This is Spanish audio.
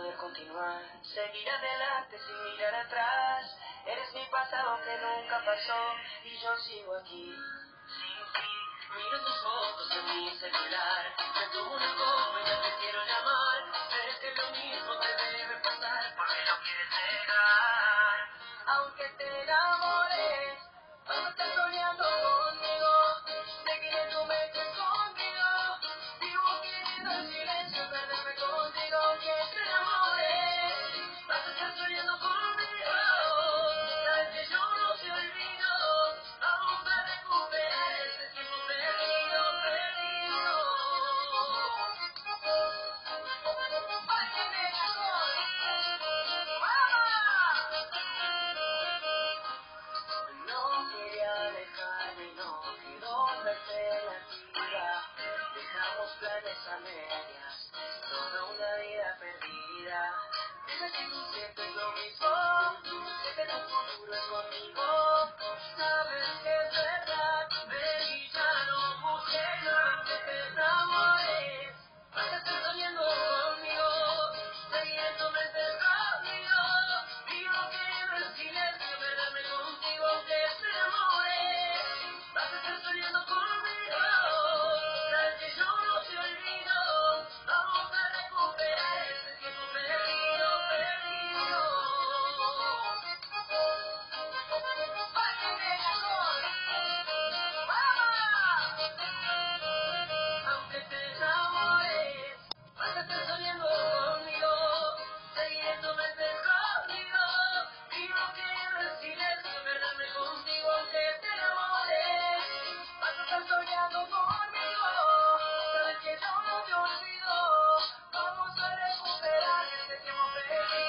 poder continuar, seguir adelante sin mirar atrás. Eres mi pasado que nunca pasó y yo sigo aquí. Sin ti, miro tus fotos en mi celular. Me tomo una copa y ya te quiero llamar. Sé que lo mismo te debe pasar porque no quieres negar. Aunque te enamores, vas a estar soñando conmigo. Seguiré tu mente conmigo. Sigo queriendo el silencio, perderme contigo. Aunque te enamores, vas a estar soñando conmigo. Sabes que yo no te olvido. Vamos a recuperar ese tiempo perdido, perdido. ¡Ay, qué mejor! No quería alejarme, no quiero verte la vida. Dejamos planes a medias, toda una vida perdida. Dime si tú sientes lo mismo, que tu futuro es conmigo. Sabes que es verdad, ven y ya no busques más que te enamores. Vas a estar soñando conmigo, seguiré tu mente conmigo. Vivo queriendo el silencio, perderme contigo aunque te enamores. Vas a estar soñando conmigo, sabes que yo no te olvido. Vamos a recuperar ese tiempo perdido, perdido. ¡Ay, qué mejor! Aunque te enamores, vas a estar soñando conmigo. Seguiré tu mente conmigo. Vivo queriendo el silencio, perderme contigo aunque te enamores. Vas a estar soñando conmigo. Sabes que yo no te olvido. Vamos a recuperar este tiempo perdido.